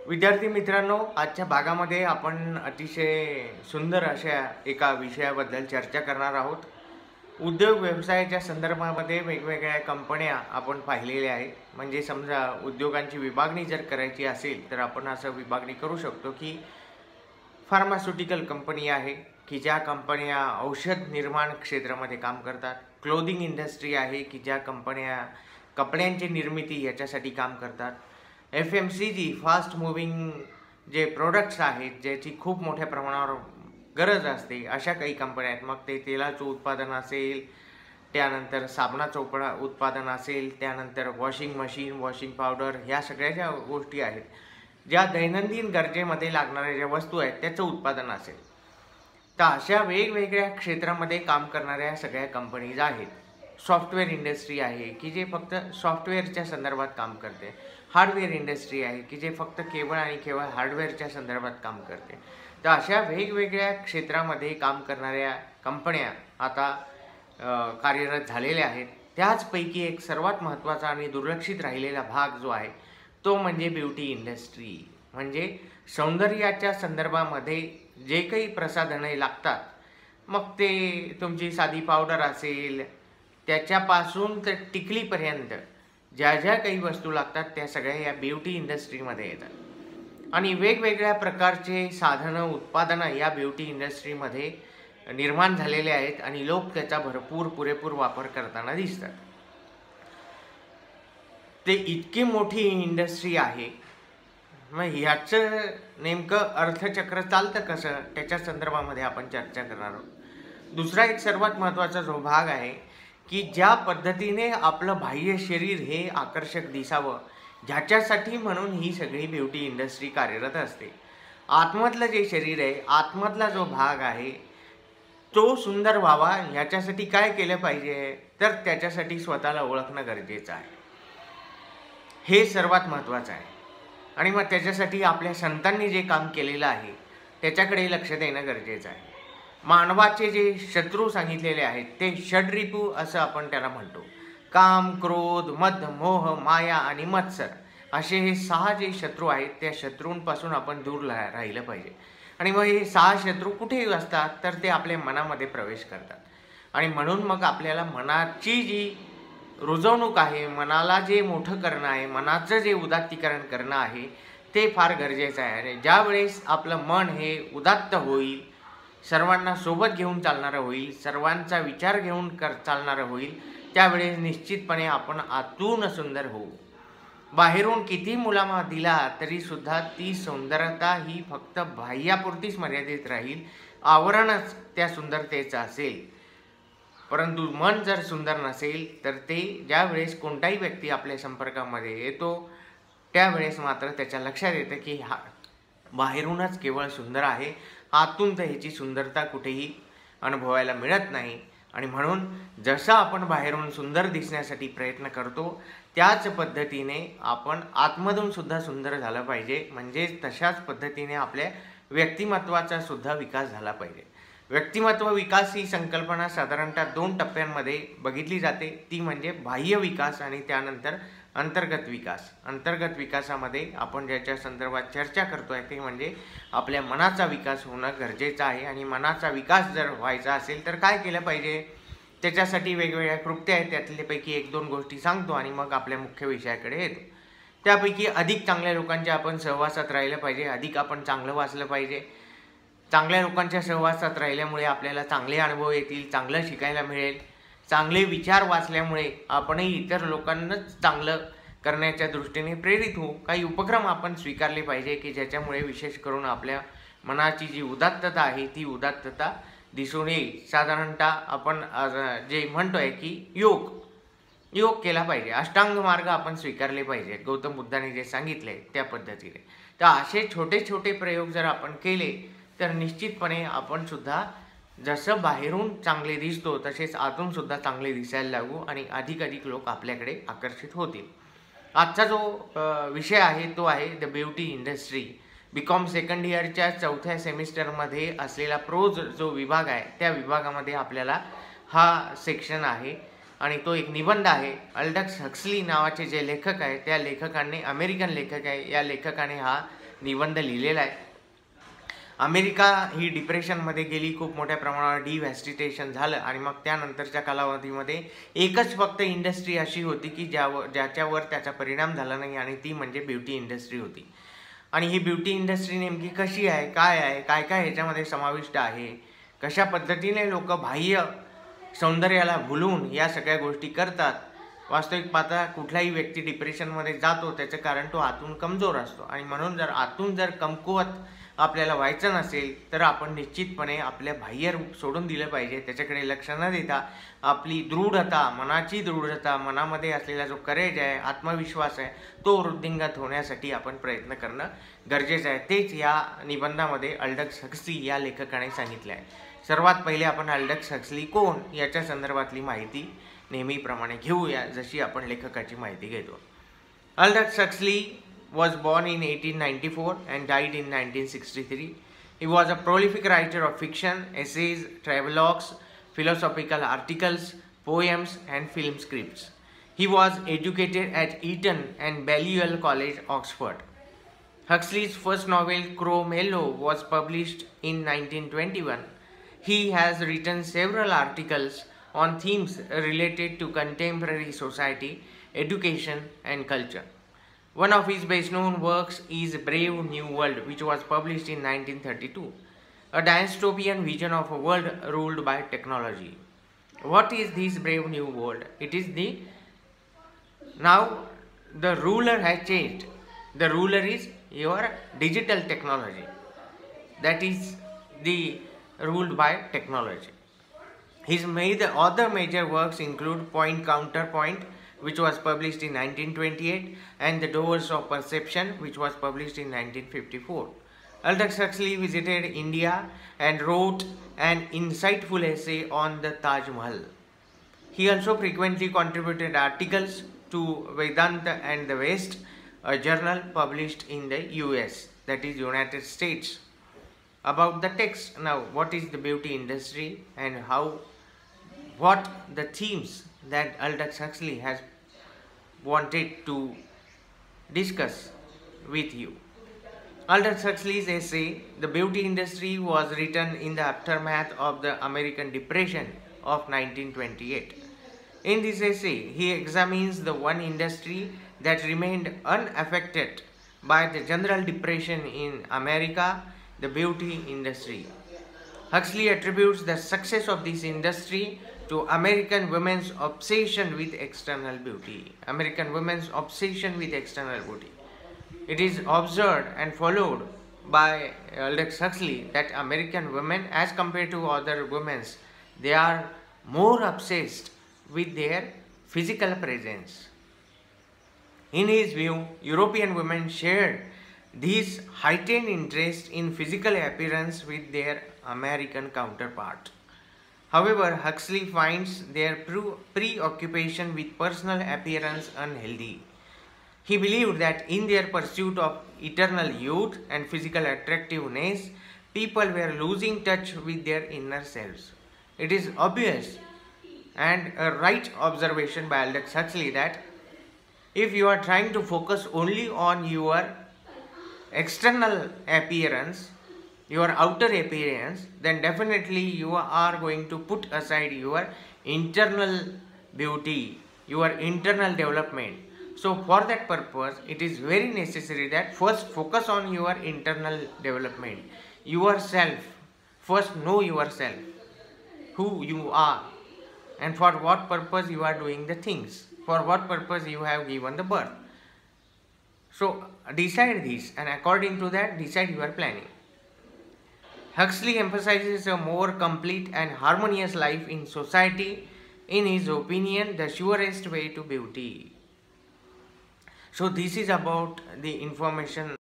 विद्यार्थी मित्रांनो, आजच्या भागामध्ये आपण अतिशय सुंदर अशा एका विषयाबद्दल चर्चा करणार आहोत. उद्योग व्यवसायाच्या संदर्भामध्ये वेगवेगळ्या कंपन्या आपण पाहिलेल्या आहेत. म्हणजे समजा उद्योगांची विभागणी जर करायची असेल तर आपण असं विभागणी करू शकतो की फार्मास्युटिकल कंपनी आहे की ज्या कंपन्या औषध निर्माण क्षेत्रामध्ये काम करतात. क्लोदिंग इंडस्ट्री आहे की ज्या कंपन्या कपड्यांची निर्मिती याच्यासाठी काम करतात. FMCG फास्ट मूव्हिंग जे प्रोडक्ट्स आहेत ज्याची खूप मोठ्या प्रमाणावर गरज असते अशा काही कंपन्या आहेत. मग ते तेलाचं उत्पादन असेल, त्यानंतर साबणाचं उत्पादन असेल, त्यानंतर वॉशिंग मशीन, वॉशिंग पावडर ह्या सगळ्या ज्या गोष्टी आहेत ज्या दैनंदिन गरजेमध्ये लागणाऱ्या ज्या वस्तू आहेत त्याचं उत्पादन असेल. तर अशा वेगवेगळ्या क्षेत्रामध्ये काम करणाऱ्या सगळ्या कंपनीज आहेत. सॉफ्टवेअर इंडस्ट्री आहे की जे फक्त सॉफ्टवेअरच्या संदर्भात काम करते. हार्डवेअर इंडस्ट्री आहे की जे फक्त केवळ आणि केवळ हार्डवेअरच्या संदर्भात काम करते. तर अशा वेगवेगळ्या क्षेत्रामध्ये काम करणाऱ्या कंपन्या आता कार्यरत झालेल्या आहेत. त्याचपैकी एक सर्वात महत्त्वाचा आणि दुर्लक्षित राहिलेला भाग जो आहे तो म्हणजे ब्युटी इंडस्ट्री. म्हणजे सौंदर्याच्या संदर्भामध्ये जे काही प्रसाधने लागतात, मग ते तुमची साधी पावडर असेल त्याच्यापासून तर टिकलीपर्यंत ज्या ज्या काही वस्तू लागतात त्या सगळ्या या ब्युटी इंडस्ट्रीमध्ये येतात. आणि वेगवेगळ्या प्रकारचे साधनं उत्पादनं या ब्युटी इंडस्ट्रीमध्ये निर्माण झालेले आहेत आणि लोक त्याचा पुरेपूर वापर करताना दिसतात. ते इतकी मोठी इंडस्ट्री आहे. मग ह्याचं नेमकं अर्थचक्र चालतं कसं त्याच्या संदर्भामध्ये आपण चर्चा करणार आहोत. दुसरा एक सर्वात महत्त्वाचा जो भाग आहे की ज्या पद्धतीने आपलं बाह्य शरीर हे आकर्षक दिसावं ज्याच्यासाठी म्हणून ही सगळी ब्युटी इंडस्ट्री कार्यरत असते. आतमधलं जे शरीर आहे, आतमधला जो भाग आहे तो सुंदर व्हावा ह्याच्यासाठी काय केलं पाहिजे तर त्याच्यासाठी स्वतःला ओळखणं गरजेचं आहे. हे सर्वात महत्त्वाचं आहे. आणि मग त्याच्यासाठी आपल्या संतांनी जे काम केलेलं आहे त्याच्याकडे लक्ष देणं गरजेचं आहे. मानवाचे जे शत्रू सांगितलेले आहेत ते षड्रिपू असं आपण त्याला म्हणतो. काम, क्रोध, मद, मोह, माया आणि मत्सर असे हे 6 जे शत्रू आहेत त्या शत्रूंपासून आपण दूर राहिलं पाहिजे. आणि मग हे 6 शत्रू कुठेही असतात तर ते आपल्या मनामध्ये प्रवेश करतात. आणि म्हणून मग आपल्याला मनाची जी रुजवणूक आहे, मनाला जे मोठं करणं आहे, मनाचं जे उदात्तीकरण करणं आहे ते फार गरजेचं आहे. आणि ज्यावेळेस आपलं मन हे उदात्त होईल, सर्वांना सोबत घेऊन चालणारं होईल, सर्वांचा विचार घेऊन चालणारं होईल, त्यावेळेस निश्चितपणे आपण आतून सुंदर होऊ. बाहेरून किती मुलामा दिला तरी सुद्धा ती सुंदरता ही फक्त बाह्यापुरतीच मर्यादित राहील. आवरणच त्या सुंदरतेचं असेल. परंतु मन जर सुंदर नसेल तर ते ज्यावेळेस कोणताही व्यक्ती आपल्या संपर्कामध्ये येतो त्यावेळेस मात्र त्याच्या लक्षात येतं की हा बाहेरूनच केवळ सुंदर आहे, आतून तर ह्याची सुंदरता कुठेही अनुभवायला मिळत नाही. आणि म्हणून जसं आपण बाहेरून सुंदर दिसण्यासाठी प्रयत्न करतो त्याच पद्धतीने आपण आतमधून सुद्धा सुंदर झालं पाहिजे. म्हणजे तशाच पद्धतीने आपल्या व्यक्तिमत्वाचा सुद्धा विकास झाला पाहिजे. व्यक्तिमत्व विकास ही संकल्पना साधारणतः 2 टप्प्यांमध्ये बघितली जाते. ती म्हणजे बाह्य विकास आणि त्यानंतर अंतर्गत विकास. अंतर्गत विकासामध्ये आपण ज्याच्या संदर्भात चर्चा करतोय ते म्हणजे आपल्या मनाचा विकास होणं गरजेचं आहे. आणि मनाचा विकास जर व्हायचा असेल तर काय केलं पाहिजे त्याच्यासाठी वेगवेगळ्या कृत्य आहेत. त्यातल्यापैकी 1-2 गोष्टी सांगतो आणि मग आपल्या मुख्य विषयाकडे येतो. त्यापैकी अधिक चांगल्या लोकांच्या आपण सहवासात राहिलं पाहिजे. अधिक आपण चांगलं वाचलं पाहिजे. चांगल्या लोकांच्या सहवासात राहिल्यामुळे आपल्याला चांगले अनुभव येतील, चांगलं शिकायला मिळेल. चांगले विचार वाचल्यामुळे आपणही इतर लोकांनाच चांगलं करण्याच्या दृष्टीने प्रेरित होऊ. काही उपक्रम आपण स्वीकारले पाहिजे की ज्याच्यामुळे विशेष करून आपल्या मनाची जी उदात्तता आहे ती उदात्तता दिसून येईल. साधारणतः आपण जे म्हणतोय की योग केला पाहिजे. अष्टांग मार्ग आपण स्वीकारले पाहिजे गौतम बुद्धांनी जे सांगितले त्या पद्धतीने. तर असे छोटे छोटे प्रयोग जर आपण केले तर निश्चितपणे आपण सुद्धा जसं बाहेरून चांगले दिसतो तसेच आतून सुद्धा चांगले दिसायला लागू आणि अधिकाधिक लोक आपल्याकडे आकर्षित होतील. आजचा जो विषय आहे तो आहे the beauty industry. BCom second इयरच्या 4थ्या सेमिस्टरमध्ये असलेला प्रोज जो विभाग आहे त्या विभागामध्ये आपल्याला हा सेक्शन आहे आणि तो एक निबंध आहे. अल्डस हक्सली नावाचे जे लेखक आहेत त्या लेखकांनी, अमेरिकन लेखक आहे, या लेखकाने हा निबंध लिहिलेला आहे. अमेरिका ही डिप्रेशनमध्ये गेली, खूप मोठ्या प्रमाणावर डिव्हॅस्टिटेशन झालं आणि मग त्यानंतरच्या कालावधीमध्ये एकच फक्त इंडस्ट्री अशी होती की ज्याच्यावर त्याचा परिणाम झाला नाही आणि ती म्हणजे ब्युटी इंडस्ट्री होती. आणि ही ब्युटी इंडस्ट्री नेमकी कशी आहे, काय काय ह्याच्यामध्ये समाविष्ट आहे, कशा पद्धतीने लोक बाह्य सौंदर्याला भुलून या सगळ्या गोष्टी करतात. वास्तविक पाहता कुठलाही व्यक्ती डिप्रेशनमध्ये जातो त्याचं कारण तो आतून कमजोर असतो आणि म्हणून जर आतून जर कमकुवत आपल्याला व्हायचं नसेल तर आपण निश्चितपणे आपल्या बाह्य रूप सोडून दिलं पाहिजे. त्याच्याकडे लक्ष न देता आपली दृढता, मनाची दृढता, मनामध्ये असलेला जो करेज आहे, आत्मविश्वास आहे, तो वृद्धिंगत होण्यासाठी आपण प्रयत्न करणं गरजेचं आहे. तेच या निबंधामध्ये अल्डस हक्सली या लेखकाने सांगितले आहे. सर्वात पहिले आपण अल्डस हक्सली कोण याच्या संदर्भातली माहिती नेहमीप्रमाणे घेऊया, जशी आपण लेखकाची माहिती घेतो. Aldous Huxley was born in 1894 and died in 1963. He was a prolific writer of fiction, essays, travelogues, philosophical articles, poems and film scripts. He was educated at Eton and Balliol College, Oxford. Huxley's first novel, Crow Mellow, was published in 1921. He has written several articles on themes related to contemporary society, education and culture. One of his best-known works is Brave New World, which was published in 1932, a dystopian vision of a world ruled by technology. What is this Brave New World? It is now the ruler has changed. The ruler is your digital technology. That is ruled by technology. His other major works include Point Counterpoint, which was published in 1928, and The Doors of Perception, which was published in 1954. Aldous Huxley visited India and wrote an insightful essay on the Taj Mahal. He also frequently contributed articles to Vedanta and the West, a journal published in the US, that is United States. About the text, now what is the beauty industry and what the themes that Aldous Huxley has wanted to discuss with you. Aldous Huxley's essay, The Beauty Industry, was written in the aftermath of the American Depression of 1928. In this essay, he examines the one industry that remained unaffected by the general depression in America, the beauty industry. Huxley attributes the success of this industry to American women's obsession with external beauty. American women's obsession with external beauty. It is observed and followed by Aldous Huxley that American women, as compared to other women, they are more obsessed with their physical presence. In his view, European women shared this heightened interest in physical appearance with their American counterpart. However, Huxley finds their preoccupation with personal appearance unhealthy. He believed that in their pursuit of eternal youth and physical attractiveness, people were losing touch with their inner selves. It is obvious and a right observation by Aldous Huxley that if you are trying to focus only on your external appearance, your outer appearance, then definitely you are going to put aside your internal beauty, your internal development. So for that purpose, it is very necessary that first focus on your internal development, yourself. First know yourself, who you are, and for what purpose you are doing the things, for what purpose you have given the birth. So decide this, and according to that, decide your planning. Huxley emphasizes a more complete and harmonious life in society, in his opinion, the surest way to beauty. So this is about the information